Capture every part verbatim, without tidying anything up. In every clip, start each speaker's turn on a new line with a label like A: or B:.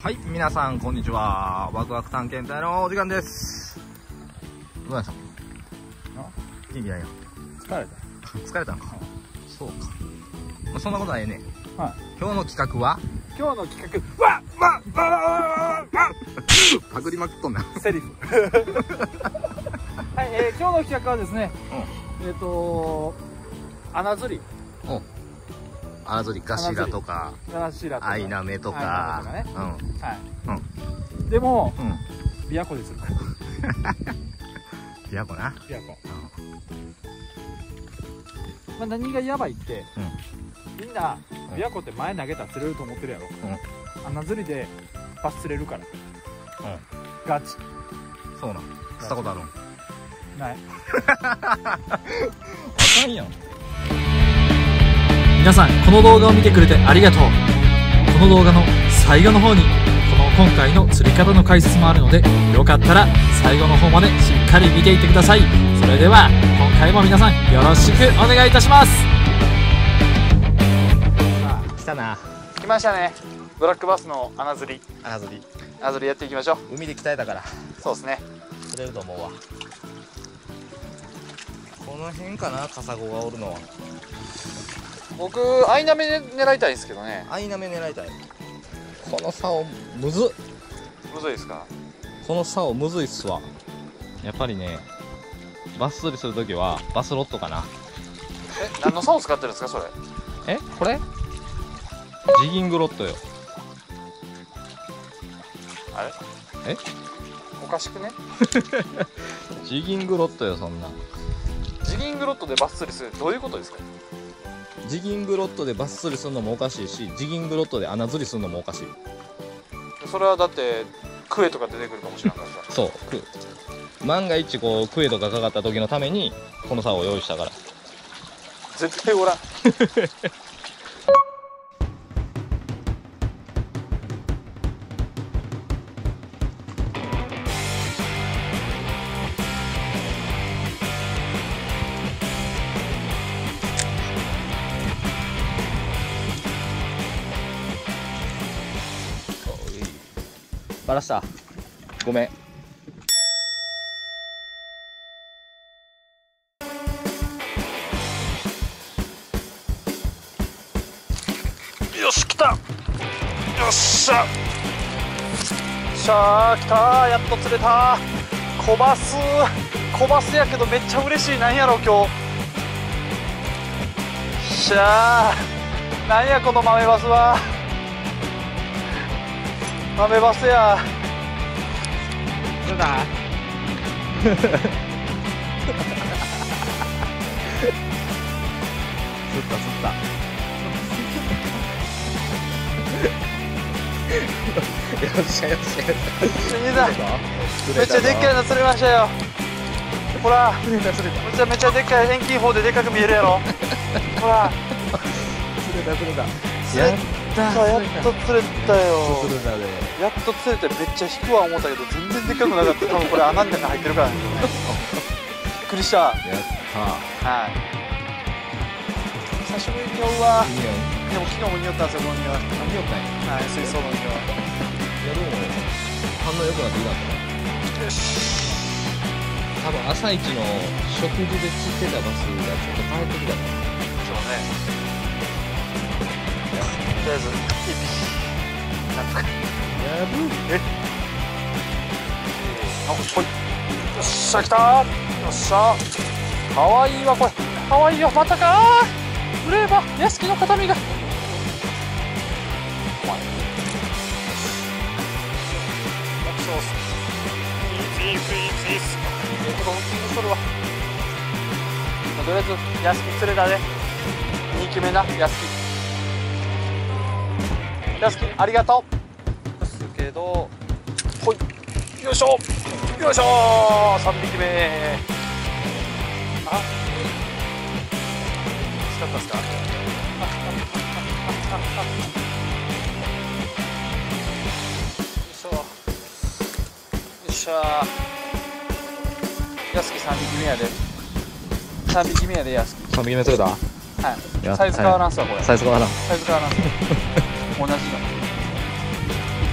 A: はい、皆さんこんにちは。ワクワク探検隊のお時間です。どうなんしたん？元気ないよ。
B: 疲れた。
A: 疲れたんか。そうか。まあ、そんなことないね。
B: はい。
A: 今日の企画は？
B: 今日の企画、わっわっわっわっわっ
A: パクりまくっとんな。
B: セリフ。はい、えー、今日の企画はですね、うん、えっ、ー、と穴釣り。
A: お。穴釣り、ガシラとか、アイナメとか、
B: ね、うん、はい、
A: うん、
B: でも、うん、琵琶湖でする。
A: 琵琶湖な。
B: 琵琶湖。うん、まあ、何がやばいって、うん、みんな琵琶湖って前投げたら釣れると思ってるやろ。うん、穴釣りでバス釣れるから。うん、ガチ。
A: そうなん。釣ったことあるん？
B: ない。
A: あかんやん。
C: 皆さんこの動画を見てくれてありがとう。この動画の最後の方にこの今回の釣り方の解説もあるので、よかったら最後の方までしっかり見ていってください。それでは今回も皆さんよろしくお願いいたします。
A: さあ来たな。
B: 来ましたね。ブラックバスの穴釣り。
A: 穴釣り
B: 穴釣りやっていきましょう。
A: 海で鍛えたから。
B: そうですね、
A: 釣れると思うわ。この辺かな、カサゴがおるのは。
B: 僕アイナメ狙いたいんですけどね。
A: アイナメ狙いたい。この竿むずっ。
B: むずいですか？
A: この竿むずいっすわ。やっぱりね、バス釣りするときはバスロットかな。
B: え、何の竿使ってるんですかそれ？
A: え、これジギングロットよ。
B: あれ？
A: え、
B: おかしくね？
A: ジギングロットよ。そんな
B: ジギングロットでバス釣りする、どういうことですか？
A: ジギングロットでバス釣りするのもおかしいし、ジギングロットで穴釣りするのもおかしい。
B: それはだってクエとか出てくるかもしれないからさ。
A: そう、ク万が一こうクエとかかかった時のためにこの竿を用意したから。
B: 絶対おらん。
A: バラした。ごめん。
B: よし来た。よっしゃ。よっしゃー来たー。やっと釣れた。小バス小バスやけどめっちゃ嬉しい。なんやろ今日。よっしゃー。なんやこの豆バスは。豆バスや。
A: どうだ？釣った釣った。よっしゃよっしゃよっしゃ。
B: めっちゃでっかいの釣れましたよ。ほら、めちゃめちゃでっかい遠近法ででかく見えるやろ。ほら。
A: 釣れた釣れた。
B: 釣れた。やっと釣れたよ。
A: 釣れたで。
B: やっと釣れてめっちゃ引くわ思ったけど全然でっかくなかった。多分これ穴の中に入ってるからね。びっくりした。や
A: った。
B: はい。久しぶりに酔うわ。でも昨日も匂ったんですよこの匂い。
A: 匂ったんや。
B: はい、水槽の匂い。
A: いやでも反応良くなっていいなと。よし。多分朝一の食事で釣ってたバスがちょっと変わってきたから。
B: そうね。とりあえず一匹なんとか。
A: やぶ
B: え。あ、ほい。よっしゃ来たー。よっしゃ。かわいいわこれ。かわいいよまたかー。売れば屋敷の形見が。とりあえず屋敷釣れたね。にきめな屋敷。屋敷ありがとう。ですけど、ほいよいしょよいしょさんびきめ。あ、惜しかったですか？よいしょよっしゃ。屋敷さんびきめやで。さんびきめやで屋敷。
A: さんびきめ釣れた？
B: はい。サイズ変わらんすわこれ。
A: サイズ変わらん。
B: サイズ変わらんす。同じの。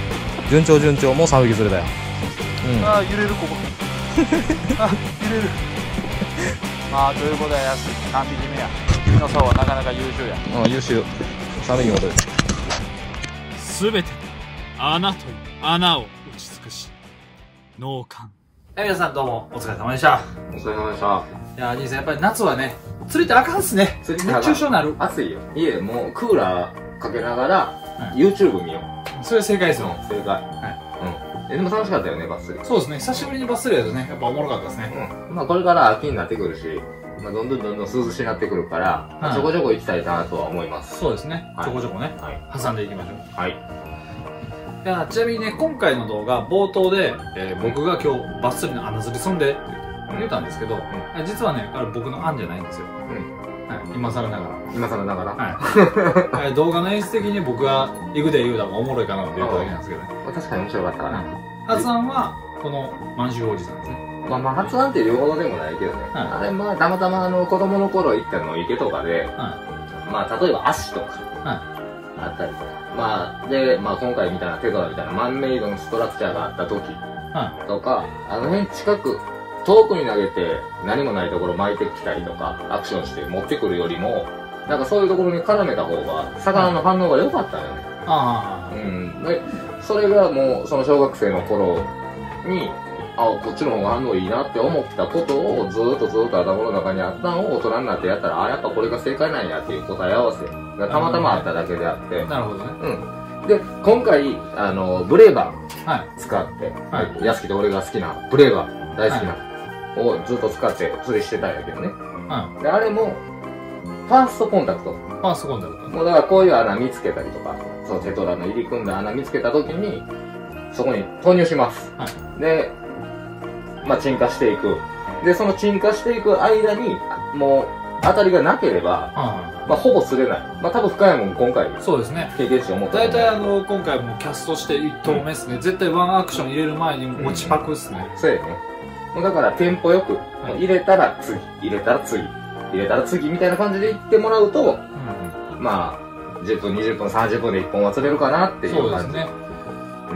A: 順調順調、もうさんびき釣れたよ。うん。
B: ああ、揺れる、ここ。あ、揺れる。まあ、ということで、安いさんびきめや。君の竿はなかなか優秀や。
A: ああ、優秀。さんびきも取れた。
C: すべて穴という穴を打ち尽くし脳幹。はい、皆さんどうもお疲れ様でした。
A: お疲れ様でした。
C: いやー、兄さんやっぱり夏はね、釣りってあかんっすね。
A: 釣りってあかん、
C: 熱中症になる。
A: 暑いよ。家もうクーラーかけながら、
C: はい、
A: YouTube 見よう。
C: それ正解ですよ。
A: 正解。はい。うん。え、でも楽しかったよね、バス釣り。
C: そうですね、久しぶりにバス釣りだとね、やっぱおもろかったですね。
A: うん。まあこれから秋になってくるし、まあどんどんどんどん涼しになってくるから、
C: はい、
A: ちょこちょこ行きたいなとは思います。
C: そうですね、
A: はい、
C: ちょこちょこね、はい、挟んでいきましょう。はい。いや、ちなみにね、今回の動画、冒頭で、えー、僕が今日バス釣りの穴釣りすんでって言ったんですけど、うん、実はね、あれ僕の案じゃないんですよ。うん。はい、今更ながら。今更ながらはい。動画の演出的に僕が行くで言うたらおもろいかなって言っただけなんですけどね。確かに面白かったかな。発案は、この満州おじさんですね。まあまあ発案って言うほどでもないけどね。はい、あれまあたまたまあの子供の頃行ったの池とかで、はい、まあ例えば足とか、はい、あったりとか。まあ、で、まあ今回みたいなテトラみたいなマンメイドのストラクチャーがあった時とか、はい、あの辺近く、遠くに投げて何もないところ巻いてきたりとか、アクションして持ってくるよりも、なんかそういうところに絡めた方が、魚の反応が良かったよね。ああ。うん。で、それがもう、その小学生の頃に、あ、こっちの方が反応いいなって思ったことをずーっとずーっと頭の中にあったのを大人になってやったら、あ、やっぱこれが正解なんやっていう答え合わせがたまたまあっただけであって。なるほどね。うん。で、今回、あの、ブレーバー使って、はい。安木で俺が好きな、ブレーバー大好きな、をずっと使って釣りしてたんやけどね。はい。で、あれも、ファーストコンタクト。ファーストコンタクト。もうだからこういう穴見つけたりとか、そのテトラの入り組んだ穴見つけた時に、そこに投入します。はい。で、まあ、沈下していく。で、その沈下していく間に、もう、当たりがなければ、はい、まあ、ほぼ釣れない。まあ、多分深谷も今回、そうですね。経験して思った。大体あの、今回もキャストして一投目ですね。うん、絶対ワンアクション入れる前に持ちパクっすね。うん、そうやね。もうだからテンポよく、はい、入れたら次、入れたら次、入れたら次みたいな感じでいってもらうと、うん、まあ、じゅっぷん、にじゅっぷん、さんじゅっぷんでいっぽんは釣れるかなっていう感じ。そうですね。うん。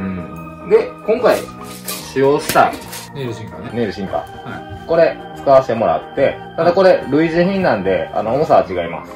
C: で、今回、使用した、ネイル進化ね。ネイル進化。はい。これ、使わせてもらって、ただこれ、類似品なんで、あの、重さは違います。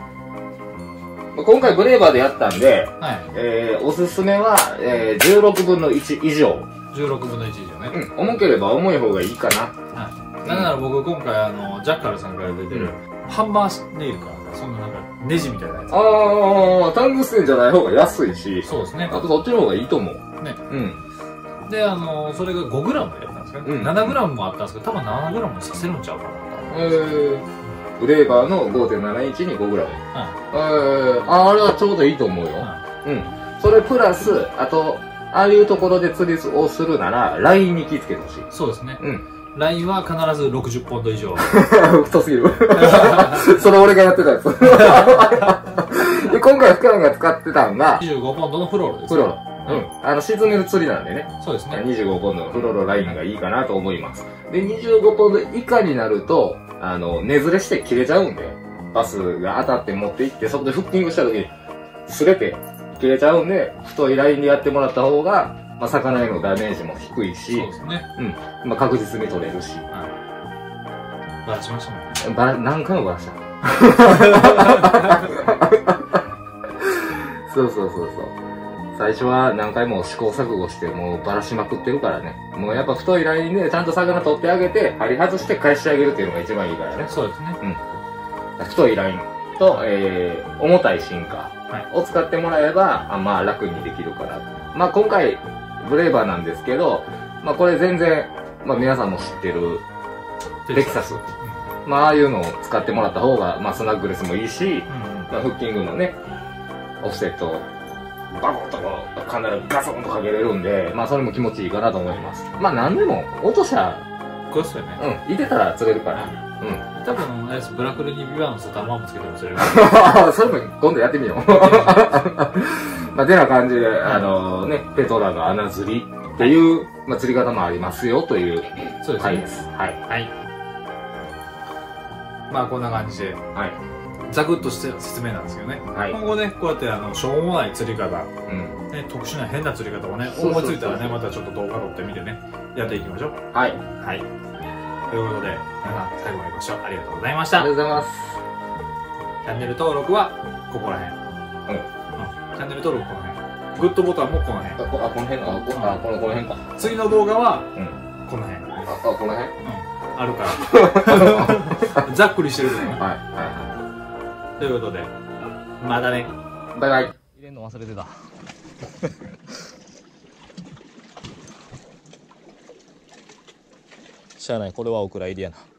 C: 今回ブレーバーでやったんで、はい。えー、おすすめは、えー、じゅうろくぶんのいち以上。じゅうろくぶんのいち以上ね。うん。重ければ重い方がいいかな。はい。だから僕今回、あの、ジャッカルさんから出てる、ハンマーネイルか、そんななんか、ネジみたいなやつ。ああ、タングステンじゃない方が安いし。そうですね。あとそっちの方がいいと思う。ね。うん。で、あのー、それがごグラムでやったんですかね。うん、ななグラムもあったんですけど、多分ななグラムもさせるんちゃうかな。えー、ブレーバーの ごてんななインチにごグラム。はい。えー、あ、あれはちょうどいいと思うよ。はい、うん。それプラス、あと、ああいうところで釣りをするなら、ラインに気をつけてほしい。そうですね。うん。ラインは必ずろくじゅっポンド以上。太すぎる。それ俺がやってたやつ。で今回深谷が使ってたのが、にじゅうごポンドのフローロです。フローロ。うん。あの、沈める釣りなんでね。そうですね。にじゅうごポンドのフロロラインがいいかなと思います。で、にじゅうごポンド以下になると、あの、根ずれして切れちゃうんで、バスが当たって持っていって、そこでフッキングした時に、擦れて切れちゃうんで、太いラインでやってもらった方が、まあ、魚へのダメージも低いし、そうですね。うん。まあ、確実に取れるし。はい。バラしましたもんね。バラ、何回もバラした。そうそうそうそう。最初は何回も試行錯誤してもうバラしまくってるからね。もうやっぱ太いラインでちゃんと魚取ってあげて、針外して返してあげるっていうのが一番いいからね。そうですね。うん。太いラインと、えー、重たい進化を使ってもらえば、あまあ楽にできるから。まあ今回、ブレーバーなんですけど、まあこれ全然、まあ皆さんも知ってる、テキサス。うん、まあああいうのを使ってもらった方が、まあスナッグレスもいいし、うん、まあフッキングのね、オフセット、バコンとこう、かなりガソンとかけれるんで、まあそれも気持ちいいかなと思います。まあ何でも、落としゃ、こうですよね。うん、いてたら釣れるから。うん。多分、あれです、ブラックレディビバーのスタマーもつけても釣れる。それも今度やってみよう。まあ、てな感じで、あのね、ペトラの穴釣りっていう、まあ釣り方もありますよという回です。はい。はい。まあこんな感じで。はい。 ざくっとして説明なんですけどね。
A: はい。
C: 今後ね、こうやってあの、しょうもない釣り方、
A: うん。
C: ね、特殊な変な釣り方をね、
A: そうそうそう
C: 思いついたらね、またちょっと動画撮ってみてね、やっていきましょう。
A: はい。
C: はい。ということで、皆さん最後までご視聴ありがとうございました。
A: ありがとうございます。
C: チャンネル登録は、ここら辺。
A: うん。
C: チャンネル登録この辺。グッドボタンもこの辺。
A: あ、こあこの辺か。あ、こあこのこの辺か。
C: 次の動画は、
A: うん。
C: この辺。
A: あ、あこの辺。
C: あるから。ざっくりしてるけどね。
A: はい。は
C: ということで、またね。
A: い。バイバイ。
B: 入れんの忘れてた。しゃあない、これはお蔵入りやな。